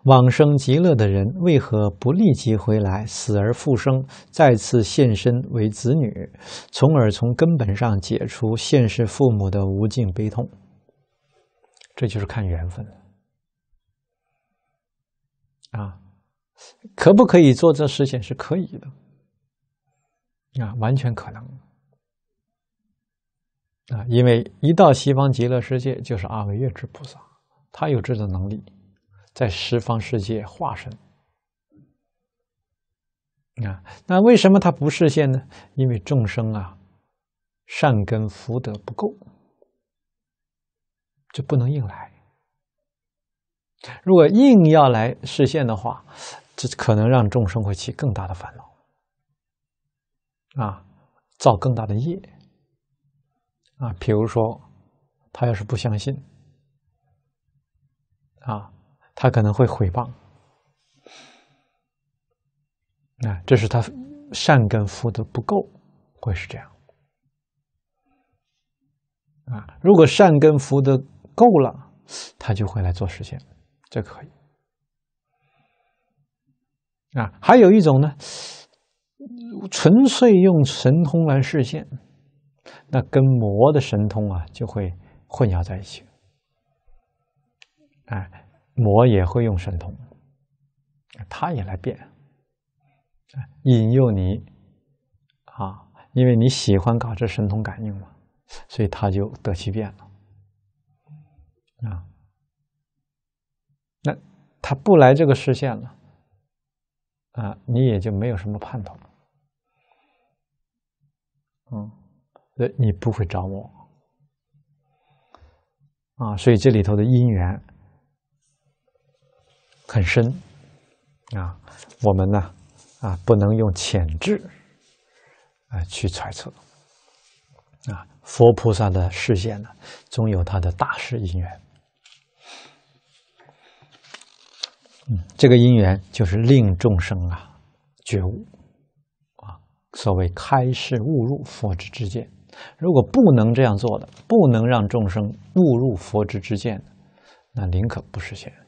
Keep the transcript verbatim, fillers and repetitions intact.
往生极乐的人为何不立即回来，死而复生，再次现身为子女，从而从根本上解除现世父母的无尽悲痛？这就是看缘分啊！可不可以做这事情？是可以的啊，完全可能啊！因为一到西方极乐世界，就是阿惟越致菩萨，他有这种能力。在十方世界化身啊，那为什么他不示现呢？因为众生啊，善根福德不够，就不能硬来。如果硬要来示现的话，这可能让众生会起更大的烦恼啊，造更大的业啊。比如说，他要是不相信啊。他可能会毁谤啊，这是他善根福德不够，会是这样啊。如果善根福德够了，他就会来做实现，这可以啊。还有一种呢，纯粹用神通来示现，那跟魔的神通啊就会混淆在一起，哎。魔也会用神通，他也来变，引诱你啊，因为你喜欢搞这神通感应嘛，所以他就得其变了啊。那他不来这个视线了啊，你也就没有什么盼头，嗯，所以你不会着魔啊，所以这里头的因缘很深啊，我们呢啊不能用浅智啊去揣测啊。佛菩萨的示现呢，总有他的大事因缘。嗯，这个因缘就是令众生啊觉悟啊，所谓开示悟入佛之知见。如果不能这样做的，不能让众生悟入佛之知见的，那宁可不实现。